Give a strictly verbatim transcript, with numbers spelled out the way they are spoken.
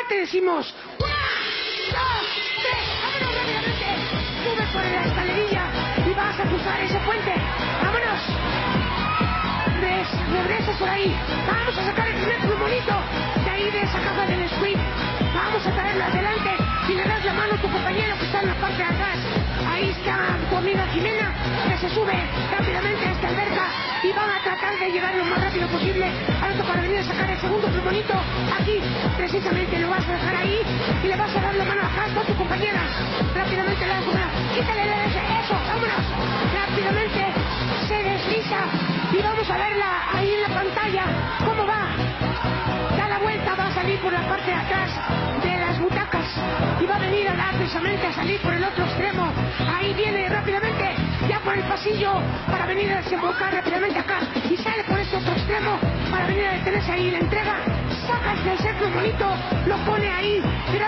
te decimos. ¡Uno, dos, tres! ¡Vámonos rápidamente! Sube por la escalerilla y vas a cruzar ese puente. ¡Vámonos! Res, regresas por ahí. Vamos a sacar el primer plumonito de ahí de esa caja del squid. Vamos a traerlo adelante y le das la mano a tu compañero que está en la parte de atrás. Ahí está tu amiga Jimena, que se sube rápidamente a esta alberca y van a tratar de llegar lo más rápido posible al otro para venir a sacar el segundo plumonito. Aquí, precisamente, lo vas a dejar ahí y le vas a dar la mano acá a tu compañera. Rápidamente le das una, quítale la ese, eso, vámonos. Rápidamente se desliza y vamos a verla ahí en la pantalla, cómo va. Da la vuelta, va a salir por la parte de atrás de las butacas y va a venir a dar precisamente a salir por el otro extremo. Ahí viene rápidamente, ya por el pasillo, para venir a desembocar rápidamente acá y sale por este otro extremo para venir a detenerse ahí. La entrega, saca el tercer plumonito, lo pone ahí y